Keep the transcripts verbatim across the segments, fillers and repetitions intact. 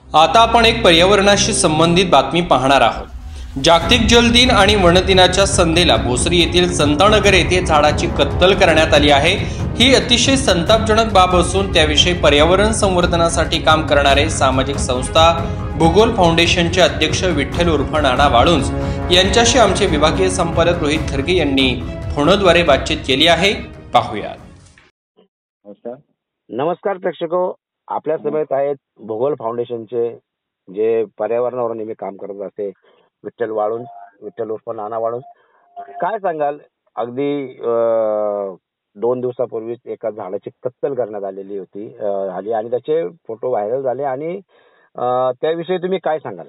आता आपण एक पर्यावरणाशी संबंधित बातमी पाहणार आहोत। जागतिक जल दिन आणि वन दिनाच्या संध्येला भोसरी येथील संतानगर येथे झाडाची कत्तल करण्यात आली आहे। ही अतिशय संतापजनक बाब असून त्याविषयी पर्यावरण संवर्धनासाठी काम करणारे सामाजिक संस्था भूगोल फाउंडेशनचे अध्यक्ष विठ्ठल उर्फ नाना वाळुंज यांच्याशी आमचे विभागीय संपादक रोहित खरगे यांनी फोनद्वारे बातचीत केली आहे। पाहूया। नमस्कार प्रेक्षको, आपल्या समेत आहेत भूगोल फाउंडेशनचे जे पर्यावरणावर नेहमी काम करत असते विठ्ठल वाळुंज, विठ्ठल उर्फ नाना वाळुंज। काय सांगाल, अगदी दोन दिवसापूर्वीच एका झाडाची कत्तल करण्यात आलेली होती आली आणि त्याचे फोटो व्हायरल झाले आणि त्याविषयी तुम्ही काय सांगाल?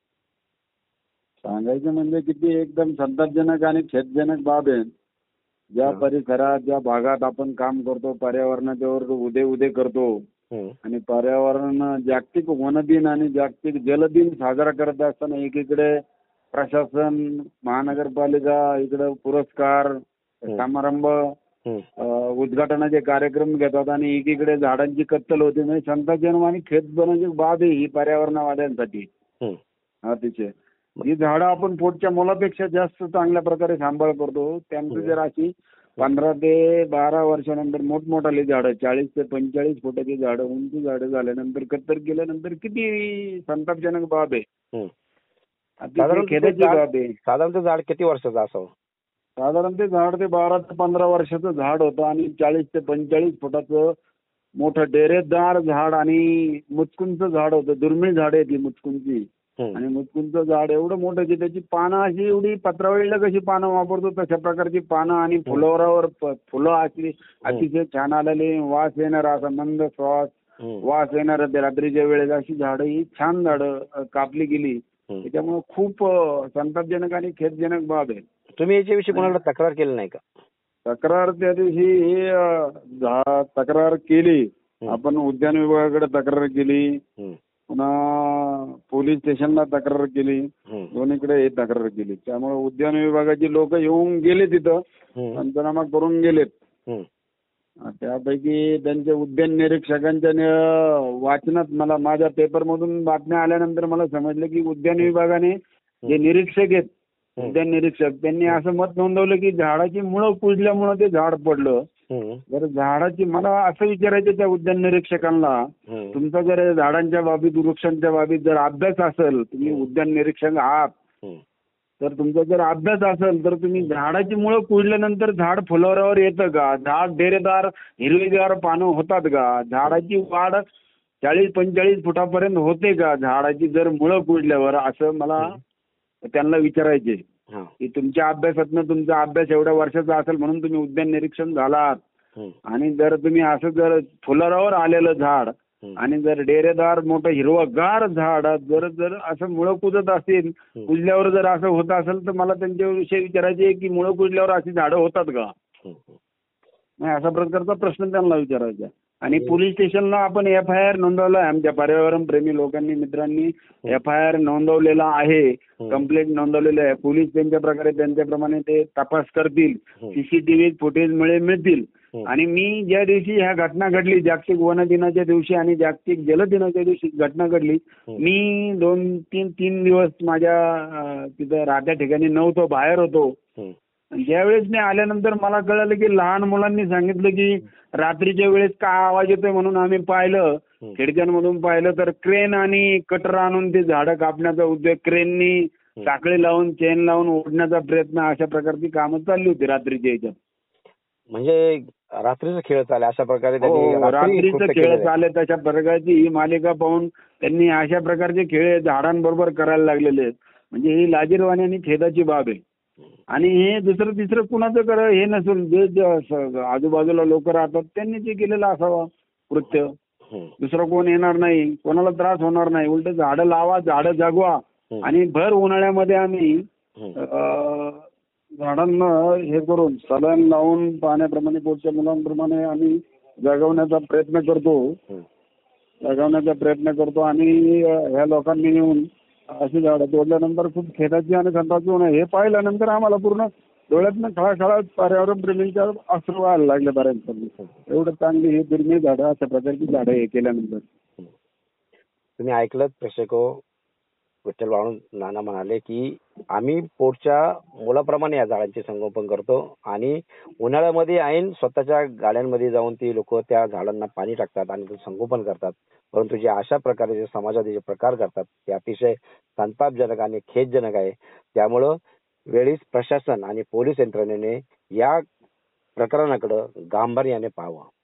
सांगायचं म्हणजे किती एकदम संतापजनक आणि खेदजनक बाब आहे। ज्या परिसरात ज्या भागात आपण काम करतो, पर्यावरणाच्यावर उदे उदे करतो आणि पर्यावरण जागतिक वन दिन आणि जागतिक जल दिन साजरा करत असताना एकीकडे प्रशासन, महानगरपालिका, इकडे पुरस्कार समारंभ, उद्घाटनाचे कार्यक्रम घेतात आणि एकीकडे झाडांची कत्तल होते। म्हणजे संतापजनक आणि खेदजनक बाब आहे ही पर्यावरणावाल्यांसाठी। अतिशय ही झाडं आपण पोटच्या मुलापेक्षा जास्त चांगल्या प्रकारे सांभाळ करतो। त्यांचं जर अशी पंधरा ते बारा वर्षानंतर मोठमोठाली झाडं, चाळीस ते पंचेचाळीस फुटाची झाडं, उंची झाडं झाल्यानंतर कत्तल केल्यानंतर किती संतापजनक बाब आहे, खेदाची बाब आहे। साधारणतः झाड किती वर्षाचं असावं? साधारण ते झाड ते बारा ते पंधरा वर्षाचं झाड होतं आणि चाळीस ते पंचेचाळीस फुटाचं मोठं डेरेदार झाड आणि मुचकुंचं झाड होतं। दुर्मिळ झाड आहे ती मुचकुंची आणि मुचकुंचं झाड एवढं मोठं की त्याची पानं अशी एवढी पत्रावळीला कशी पानं वापरतो तशा प्रकारची पानं आणि फुलावरावर फुलं अशी अतिशय छान आलेली, वास येणार असा मंद श्वास वास येणार रात्रीच्या वेळेस अशी झाडं ही छान झाडं कापली गेली। त्याच्यामुळे खूप संतापजनक आणि खेदजनक बाब आहे। तुम्ही याच्याविषयी कोणाला तक्रार केली नाही का? तक्रार त्या दिवशी ही तक्रार केली आपण, उद्यान विभागाकडे तक्रार केली, पुन्हा पोलीस स्टेशनला तक्रार केली, दोन्हीकडे हे तक्रार केली। त्यामुळे उद्यान विभागाची लोक येऊन गेले तिथं, पंचनामा करून गेलेत। त्यापैकी त्यांच्या उद्यान निरीक्षकांच्या वाचनात मला माझ्या पेपरमधून बातम्या आल्यानंतर मला समजलं की उद्यान विभागाने जे निरीक्षक आहेत, उद्यान निरीक्षक, त्यांनी असं मत नोंदवलं की झाडाची मुळं कुजल्यामुळे ते झाड पडलं। जर झाडाची, मला असं विचारायचं त्या उद्यान निरीक्षकांना, तुमचा जर झाडांच्या बाबतीत, वृक्षांच्या बाबतीत जर अभ्यास असेल, तुम्ही उद्यान निरीक्षक आहात, तर तुमचा जर अभ्यास असेल तर तुम्ही झाडाची मुळं कुजल्यानंतर झाड फुलावरावर येतं का? झाड डेरेदार हिरवीगार पानं होतात का? झाडाची वाढ चाळीस पंचेचाळीस फुटापर्यंत होते का झाडाची जर मुळं कुजल्यावर? असं मला त्यांना विचारायचे की तुमच्या अभ्यासातनं, तुमचा अभ्यास एवढ्या वर्षाचा असेल म्हणून तुम्ही उद्यान निरीक्षक झालात आणि जर तुम्ही असं जर फुलावरावर आलेलं झाड आणि जर डेरेदार मोठं हिरवगार झाड जर जर असं मुळं कुजत असेल, कुजल्यावर जर असं होत असेल तर मला त्यांच्याविषयी विचारायचे की मुळं कुजल्यावर अशी झाडं होतात का? नाही, असा प्रकारचा प्रश्न त्यांना विचारायचा। आणि पोलीस स्टेशनला आपण एफ आय आर नोंदवला आहे, आमच्या पर्यावरण प्रेमी लोकांनी, मित्रांनी एफ आय आर नोंदवलेला आहे, कंप्लेंट नोंदवलेली आहे। पोलीस त्यांच्या प्रकारे त्यांच्याप्रमाणे ते तपास करतील, सीसीटीव्ही फुटेज मिळे मिळतील। आणि मी ज्या दिवशी ह्या घटना घडली, जागतिक वन दिनाच्या दिवशी आणि जागतिक जल दिनाच्या दिवशी घटना घडली, मी दोन तीन तीन दिवस माझ्या तिथं राहत्या ठिकाणी नव्हतो, बाहेर होतो। ज्यावेळेस मी आल्यानंतर मला कळलं की लहान मुलांनी सांगितलं की रात्रीच्या वेळेस काय आवाज येतोय म्हणून आम्ही पाहिलं, खिडक्यांमधून पाहिलं तर क्रेन आणि कटर आणून ते झाडं कापण्याचा उद्योग, क्रेननी साखळी लावून चेन लावून ओढण्याचा प्रयत्न, अशा प्रकारची कामं चालली होती रात्रीच्या याच्यात। म्हणजे रात्रीचा खेळ चालला अशा प्रकारे, रात्रीचा खेळ चालले तशा प्रकारची ही मालिका पाहून त्यांनी अशा प्रकारचे खेळ झाडांबरोबर करायला लागलेले आहेत। म्हणजे ही लाजिरवाणी आणि खेदाची बाब आहे। आणि हे दुसरं तिसरं कुणाचं कर हे नसून जे आजूबाजूला लोक राहतात त्यांनी जे केलेलं असावं कृत्य, दुसरं कोण येणार नाही, कोणाला त्रास होणार नाही, उलट झाडं लावा, झाडं जगवा। आणि भर उन्हाळ्यामध्ये आम्ही झाडांना हे करून सलाईन लावून पाण्याप्रमाणे, पोटच्या मुलांप्रमाणे आम्ही जगवण्याचा प्रयत्न करतो जगवण्याचा प्रयत्न करतो आणि ह्या लोकांनी येऊन अशी झाडं तोडल्यानंतर खूप खेदाची आणि संतापाची होणं, हे पाहिल्यानंतर आम्हाला पूर्ण डोळ्यातनं खळाखळा पर्यावरण प्रेमींच्या अश्रू व्हायला लागले बऱ्याच। एवढं चांगली ही दुर्मिळ झाडं, अशा प्रकारची झाडं हे केल्यानंतर तुम्ही ऐकलं प्रेक्षको, विठ्ठल वाळूंज नाना म्हणाले की आम्ही पोटच्या मुलाप्रमाणे या झाडांचे संगोपन करतो आणि उन्हाळ्यामध्ये ऐन स्वतःच्या गाड्यांमध्ये जाऊन ती लोक त्या झाडांना पाणी टाकतात आणि ते संगोपन करतात. परंतु जे अशा प्रकारे जे समाजात जे प्रकार करतात ते अतिशय संतापजनक आणि खेदजनक आहे. त्यामुळं वेळीच प्रशासन आणि पोलीस यंत्रणेने या प्रकरणाकडे गांभीर्याने पाहावं.